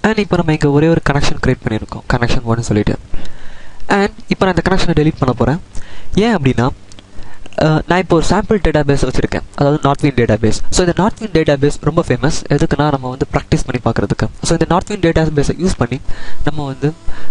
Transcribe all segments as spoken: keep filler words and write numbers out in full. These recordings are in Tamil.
அண்ட் இப்போ நம்ம இங்கே ஒரே ஒரு கனெக்ஷன் க்ரியேட் பண்ணியிருக்கோம், கனெக்ஷன் ஒன்னு சொல்லிட்டு. அண்ட் இப்போ நான் இந்த கனெக்ஷனை டெலீட் பண்ண போகிறேன். ஏன் அப்படின்னா நான் இப்போ ஒரு சாம்பிள் டேட்டா பேஸ் வச்சுருக்கேன், அதாவது நார்த்வின் டேட்டா பேஸ். ஸோ இந்த நார்த்வின் டேட்டா பேஸ் ரொம்ப ஃபேமஸ். எதுக்குன்னா நம்ம வந்து ப்ராக்டிஸ் பண்ணி பார்க்குறதுக்கு. ஸோ இந்த நார்த்வின் டேட்டா பேஸை யூஸ் பண்ணி நம்ம வந்து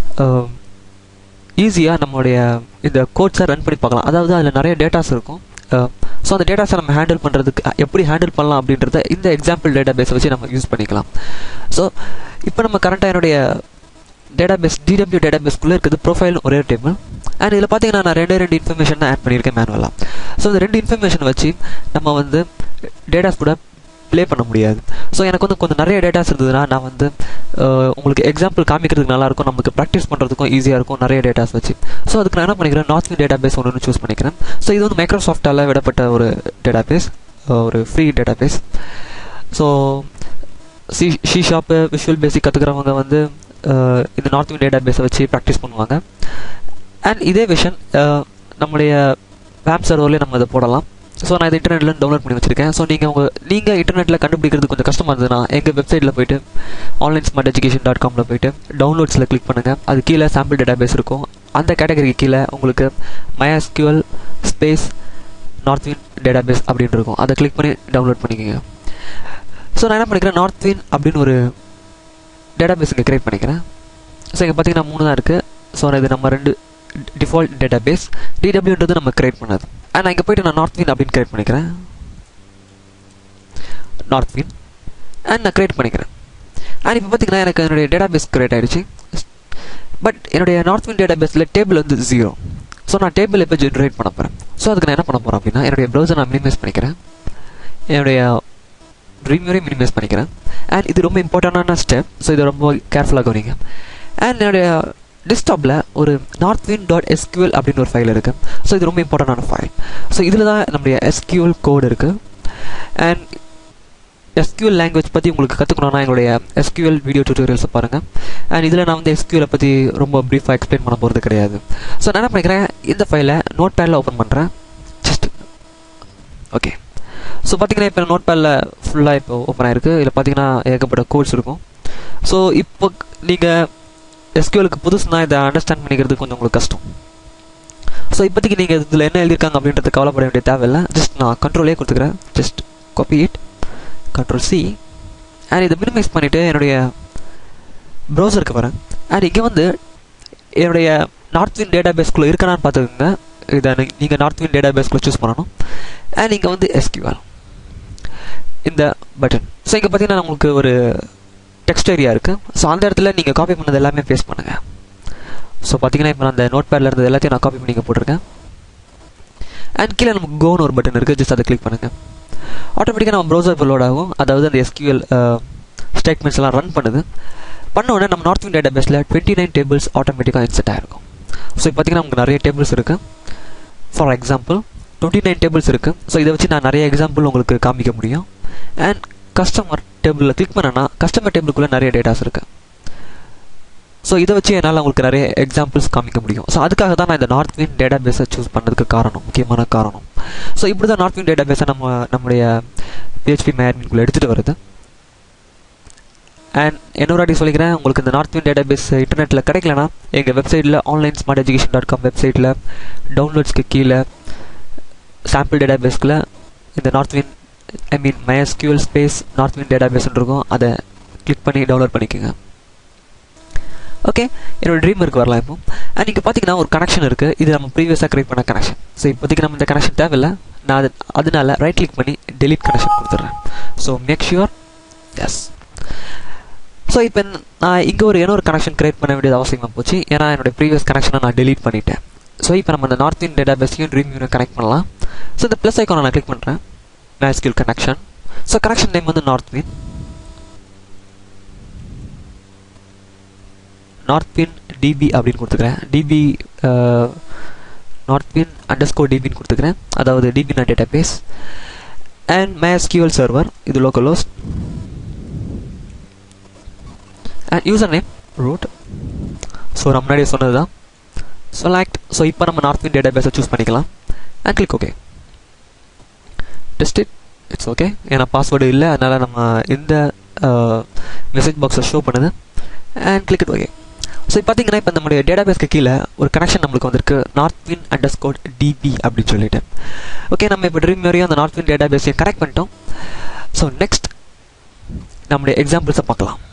ஈஸியாக நம்மளுடைய இந்த கோட்ஸை ரன் பண்ணி பார்க்கலாம். அதாவது அதில் நிறைய டேட்டாஸ் இருக்கும். ஸோ அந்த டேட்டாஸை நம்ம ஹேண்டில் பண்ணுறதுக்கு எப்படி ஹேண்டில் பண்ணலாம் அப்படின்றத இந்த எக்ஸாம்பிள் டேட்டா பேஸை வச்சு நம்ம யூஸ் பண்ணிக்கலாம். ஸோ இப்போ நம்ம கரண்ட்டாக என்னுடைய டேட்டா பேஸ் டிடபிள்யூ டேட்டா பேஸ்க்குள்ளே இருக்குது ப்ரொஃபைல் ஒரே டேபிள். அண்ட் இதில் பார்த்தீங்கன்னா நான் ரெண்டே ரெண்டு இன்ஃபர்மேஷன் தான் ஆட் பண்ணியிருக்கேன் மேனுவலாக. ஸோ இந்த ரெண்டு இன்ஃபர்மேஷன் வச்சு நம்ம வந்து டேட்டாஸ் கூட ப்ளே பண்ண முடியாது. ஸோ எனக்கு வந்து கொஞ்சம் நிறைய டேட்டாஸ் இருந்ததுன்னா நான் வந்து உங்களுக்கு எக்ஸாம்பிள் காமிக்கிறதுக்கு நல்லாயிருக்கும், நமக்கு ப்ராக்டிஸ் பண்ணுறதுக்கும் ஈஸியாக இருக்கும் நிறைய டேட்டாஸ் வச்சு. ஸோ அதுக்கு நான் என்ன பண்ணிக்கிறேன், நார்த்வின் டேட்டா பேஸ் ஒன்று சூஸ் பண்ணிக்கிறேன். ஸோ இது வந்து மைக்ரோசாஃப்டால் விடப்பட்ட ஒரு டேட்டா பேஸ், ஒரு free database. So C C sharp visual basic கற்றுக்கிறவங்க வந்து இந்த நார்த்வின் டேட்டா பேஸை வச்சு ப்ராக்டிஸ் பண்ணுவாங்க. அண்ட் இதே விஷன் நம்முடைய வேப் சர்வர்லேயே நம்ம இதை போடலாம். ஸோ நான் இது இன்டர்நெட்டில் டவுன்லோட் பண்ணி வச்சுருக்கேன். ஸோ நீங்கள் உங்கள் நீங்கள் இன்டர்நெட்டில் கண்டுபிடிக்கிறது கொஞ்சம் கஷ்டமாக இருந்ததுன்னா எங்கள் வெப்சைட்டில் போய்ட்டு ஆன்லைன் ஸ்மார்ட் எஜுகேஷன் டாட் காமில் போய்ட்டு டவுன்லோட்ஸில் கிளிக் பண்ணுங்கள். அது கீழே சாம்பிள் டேட்டா பேஸ் இருக்கும். அந்த கேட்டகரிக்கு கீழே உங்களுக்கு MySQL space Northwind database அப்படின்னு இருக்கும். அதை கிளிக் பண்ணி டவுன்லோட் பண்ணிக்கோங்க. ஸோ நான் என்ன பண்ணிக்கிறேன், நார்த்வின் அப்படின்னு ஒரு டேட்டா பேஸ் இங்கே க்ரியேட் பண்ணிக்கிறேன். ஸோ இங்கே பார்த்தீங்கன்னா மூணு தான் இருக்குது. ஸோ இது நம்ம ரெண்டு டிஃபால்ட் டேட்டா பேஸ், டிடபிள்யூன்றது நம்ம கிரியேட் பண்ணது. அண்ட் நான் இங்கே போய்ட்டு நான் நார்த்வின் அப்படின்னு கிரியேட் பண்ணிக்கிறேன், நார்த்வின். அண்ட் நான் கிரியேட் பண்ணிக்கிறேன். அண்ட் இப்போ பார்த்தீங்கன்னா எனக்கு என்னுடைய டேட்டா பேஸ் கிரியேட் ஆகிடுச்சு. பட் என்னுடைய நார்த்வின் டேட்டா பேஸில் டேபிள் வந்து ஜீரோ. ஸோ நான் டேபிள் இப்போ ஜென்ரேட் பண்ண போகிறேன். ஸோ அதுக்கு நான் என்ன பண்ண போகிறேன் அப்படின்னா என்னுடைய ப்ரௌசர் நான் மினிமைஸ் பண்ணிக்கிறேன், என்னுடைய ட்ரீம்யூரையும் மினிமைஸ் பண்ணிக்கிறேன். அண்ட் இது ரொம்ப இம்பார்ட்டண்டான ஸ்டெப். ஸோ இது ரொம்ப கேர்ஃபுல்லாக கவனிங்க. அண்ட் என்னுடைய டெஸ்க்டாப்பில் ஒரு நார்த்வின் டாட் எஸ்கியூஎல் அப்படின்னு ஒரு ஃபைல் இருக்குது. ஸோ இது ரொம்ப இம்பார்ட்டண்டான ஃபைல். ஸோ இதில் தான் நம்முடைய எஸ்கியூஎல் கோடு இருக்குது. அண்ட் எஸ்கியூஎல் லாங்குவேஜ் பற்றி உங்களுக்கு கற்றுக்கணுன்னா எங்களுடைய எஸ்கியூஎல் வீடியோ டியூட்டோரியல்ஸை பாருங்கள். அண்ட் இதில் நான் வந்து எஸ்கியூஎலை பற்றி ரொம்ப ப்ரீஃபாக எக்ஸ்பிளைன் பண்ண போகிறது கிடையாது. ஸோ நான் என்ன பண்ணிக்கிறேன், இந்த ஃபைலை நோட் பேடில் ஓப்பன் பண்ணுறேன். Just okay. ஸோ பார்த்தீங்கன்னா இப்போ நோட் பேடில் ஃபுல்லாக இப்போ ஓப்பன் ஆகிருக்கு. இதில் பார்த்தீங்கன்னா ஏகப்பட்ட கோட்ஸ் இருக்கும். ஸோ இப்போ நீங்கள் எஸ்கியூஎலுக்கு புதுசுனா இதை அண்டர்ஸ்டாண்ட் பண்ணிக்கிறது கொஞ்சம் உங்களுக்கு கஷ்டம். ஸோ இப்போதைக்கு நீங்கள் இதில் என்ன எழுதியிருக்காங்க அப்படின்றது கவலைப்பட வேண்டிய தேவையில்லை. ஜஸ்ட் நான் கண்ட்ரோலே கொடுத்துக்கிறேன். Just copy it, control C. And இதை மினிமைஸ் பண்ணிவிட்டு என்னுடைய ப்ரௌசருக்கு வரேன். அண்ட் இங்கே வந்து என்னுடைய நார்த்வின் டேட்டா பேஸ்க்குள்ளே இருக்கானான்னு பார்த்துக்கோங்க. இதை நீங்கள் நார்த்வின் டேட்டா பேஸ்க்குள்ளே சூஸ் பண்ணணும். அண்ட் இங்கே வந்து எஸ்கியூஎல் இந்த பட்டன். ஸோ இங்கே பார்த்தீங்கன்னா உங்களுக்கு ஒரு டெக்ஸ்ட் ஏரியா இருக்குது. ஸோ அந்த இடத்துல நீங்கள் காப்பி பண்ணது எல்லாமே பேஸ்ட் பண்ணுங்கள். ஸோ பார்த்தீங்கன்னா இப்போ நான் அந்த நோட் பேடில் இருந்தது எல்லாத்தையும் நான் காப்பி பண்ணி இங்கே போட்டிருக்கேன். அண்ட் கீழே நமக்கு கோன்னு ஒரு பட்டன் இருக்குது. ஜஸ்ட் அதை கிளிக் பண்ணுங்கள். ஆட்டோமேட்டிக்காக நம்ம ப்ரௌசர் லோட் ஆகும். அதாவது அந்த எஸ்கியூஎல் ஸ்டேட்மெண்ட்ஸ் எல்லாம் ரன் பண்ணுது. பண்ண உடனே நம்ம நார்த்வின் டேட்டா பேஸில் டுவெண்ட்டி நைன் டேபிள்ஸ் ஆட்டோமேட்டிக்காக இன்செர்ட் ஆகிருக்கும். ஸோ இப்போ பார்த்தீங்கன்னா நமக்கு நிறைய டேபிள்ஸ் இருக்குது. For example twenty nine tables இருக்குது. ஸோ இதை வச்சு நான் நிறைய எக்ஸாம்பிள் உங்களுக்கு காமிக்க முடியும். அண்ட் கஸ்டமர் டேபிளில் கிளிக் பண்ணேன்னா கஸ்டமர் டேபிளுக்குள்ளே நிறைய டேட்டாஸ் இருக்குது. ஸோ இதை வச்சு என்னால் உங்களுக்கு நிறைய எக்ஸாம்பிள்ஸ் காமிக்க முடியும். ஸோ அதுக்காக தான் நான் இந்த நார்த்வின் டேட்டா பேஸை சூஸ் பண்ணதுக்கு காரணம், முக்கியமான காரணம். ஸோ இப்படி தான் நார்த்வின் டேட்டா பேஸை நம்ம நம்முடைய பிஹெச்பி மேட்மின்குள்ளே எடுத்துகிட்டு வருது. அண்ட் இன்னொரு வாட்டி சொல்லிக்கிறேன், உங்களுக்கு இந்த நார்த்வின் டேட்டா பேஸ் இன்டர்நெட்டில் கிடைக்கலனா எங்கள் வெப்சைட்டில் online smart education dot com வெப்சைட்டில் டவுன்லோட்ஸ்க்கு கீழே சாம்பிள் டேட்டா பேஸ்க்குள்ள இந்த Northwind I mean MySQL space Northwind டேட்டா பேஸ்ன்னு இருக்கும். அதை கிளிக் பண்ணி டவுன்லோட் பண்ணிக்கோங்க. ஓகே, என்னோட ட்ரீம் இருக்கு வரலாம் இப்போ. அண்ட் இங்கே பார்த்தீங்கன்னா ஒரு கனெக்ஷன் இருக்குது. இது நம்ம ப்ரீவியஸாக கிரியேட் பண்ண கனெக்ஷன். ஸோ இப்போதைக்கு நம்ம இந்த கனெக்ஷன் தேவையில்லை. நான் அது அதனால ரைட் கிளிக் பண்ணி டெலீட் கனெக்ஷன் கொடுத்துட்றேன். So make sure yes. So இப்போ நான் இங்கே ஒரு இன்னொரு கனெக்ஷன் கிரியேட் பண்ண வேண்டியது அவசியமாக போச்சு. ஏன்னா என்னோடய ப்ரீவியஸ் கனெக்ஷனை நான் டெலீட் பண்ணிட்டேன். ஸோ இப்போ நம்ம இந்த நார்த்வின் டேட்டா பேஸையும் ட்ரீம்யூனையும் கனெக்ட் பண்ணலாம். ஸோ இந்த ப்ளஸ் ஐக்கானை நான் கிளிக் பண்ணுறேன். MySQL connection. So connection name வந்து நார்த்வின் நார்த்வின் டிபி அப்படின்னு கொடுத்துக்கிறேன். டிபி நார்த்வின் அண்டர் ஸ்கோர் டிபின்னு கொடுத்துக்கிறேன். அதாவது டிபி நான் database. And MySQL server இது local host. And user name root. So நம்ம முன்னாடியே சொன்னது தான். செலக்ட். ஸோ இப்போ நம்ம நார்த்வின் டேட்டா பேஸை சூஸ் பண்ணிக்கலாம். And click okay. Test it. It's okay. ஏன்னா பாஸ்வேர்டு இல்லை, அதனால் நம்ம இந்த மெசேஜ் பாக்ஸை ஷோ பண்ணுது. And click it okay. So இப்போ பார்த்தீங்கன்னா இப்போ நம்முடைய டேட்டாபேஸ்க்கு கீழே ஒரு கனெக்ஷன் நம்மளுக்கு வந்திருக்கு, நார்த்வின் அண்டர் ஸ்கோர் டிபி அப்படின்னு சொல்லிட்டு. ஓகே, நம்ம இப்போ ட்ரீம் வரையும் அந்த நார்த்வின் டேட்டாபேஸையும் கனெக்ட் பண்ணிட்டோம். ஸோ நெக்ஸ்ட் நம்முடைய எக்ஸாம்பிள்ஸை பார்க்கலாம்.